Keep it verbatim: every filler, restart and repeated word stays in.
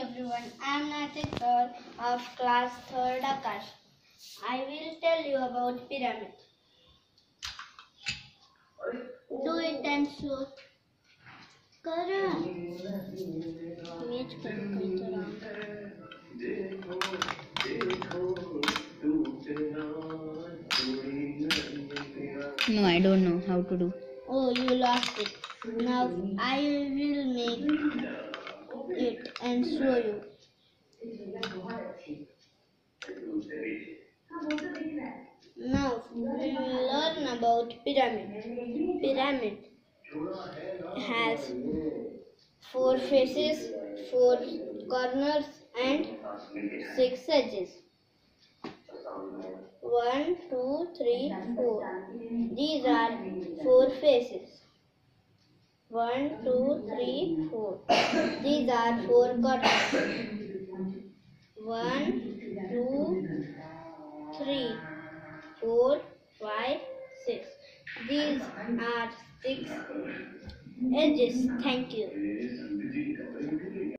everyone, I am Natik Kaur of class third Akash. I will tell you about pyramid. Do it and slow. Karan. Wait, Karan. No, I don't know how to do. Oh, you lost it. Now I will make it and show you. Now we will learn about pyramid. Pyramid has four faces, four corners and six edges. One, two, three, four. These are four faces. One, two, three, four. These are four corners. One, two, three, four, five, six. These are six edges. Thank you.